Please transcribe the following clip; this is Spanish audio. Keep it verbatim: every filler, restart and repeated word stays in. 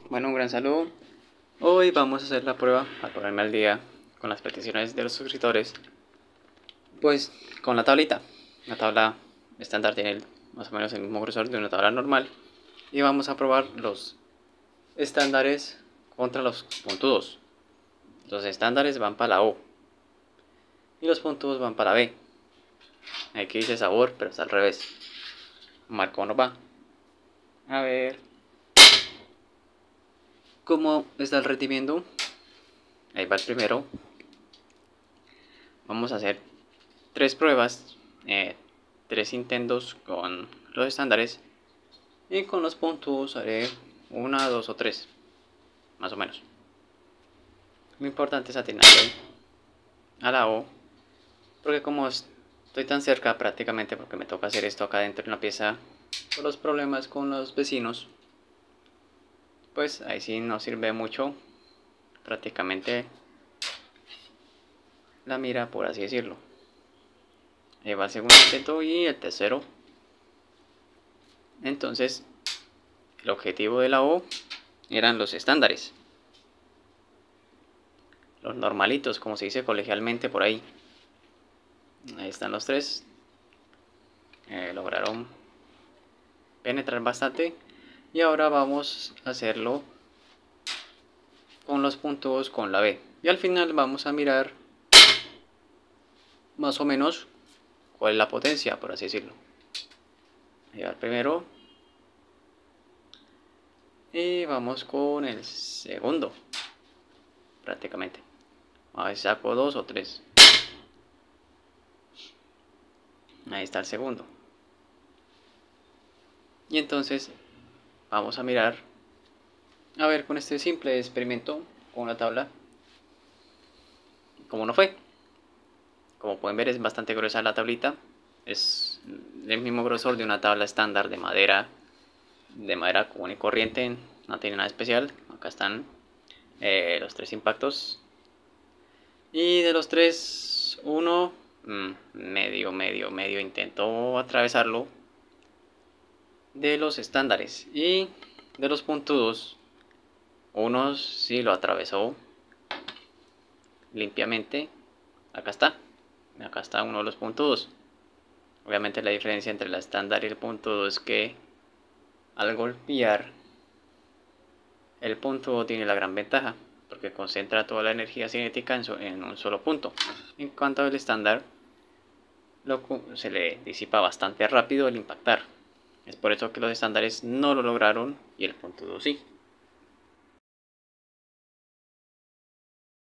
Bueno, un gran saludo. Hoy vamos a hacer la prueba para ponerme al día con las peticiones de los suscriptores. Pues con la tablita. La tabla estándar tiene el- más o menos el mismo grosor de una tabla normal. Y vamos a probar los estándares contra los puntudos. Los estándares van para la O y los puntudos van para la B. Aquí dice sabor, pero está al revés. Marco no va. A ver cómo está el rendimiento. Ahí va el primero. Vamos a hacer tres pruebas, eh, tres intentos con los estándares, y con los puntos haré una, dos o tres, más o menos. Lo importante es atinarle a la O, porque como estoy tan cerca prácticamente, porque me toca hacer esto acá dentro de una pieza por los problemas con los vecinos, pues ahí sí no sirve mucho prácticamente la mira, por así decirlo. Ahí va el segundo intento y el tercero. Entonces el objetivo de la O eran los estándares, los normalitos, como se dice colegialmente por ahí. Ahí están los tres. Eh, lograron penetrar bastante. Y ahora vamos a hacerlo con los puntos con la B. Y al final vamos a mirar más o menos cuál es la potencia, por así decirlo. Ahí va el primero. Y vamos con el segundo. Prácticamente. A ver si saco dos o tres. Ahí está el segundo. Y entonces vamos a mirar, a ver, con este simple experimento con la tabla, cómo no fue. Como pueden ver, es bastante gruesa la tablita. Es el mismo grosor de una tabla estándar de madera, de madera común y corriente, no tiene nada especial. Acá están eh, los tres impactos. Y de los tres, uno mmm, medio, medio, medio intentó atravesarlo de los estándares. Y de los puntudos, uno sí lo atravesó limpiamente. Acá está. Acá está uno de los puntudos. Obviamente la diferencia entre la estándar y el puntudo es que al golpear, el puntudo tiene la gran ventaja porque concentra toda la energía cinética en, so en un solo punto. En cuanto al estándar, lo, se le disipa bastante rápido el impactar. Es por eso que los estándares no lo lograron y el puntudo sí.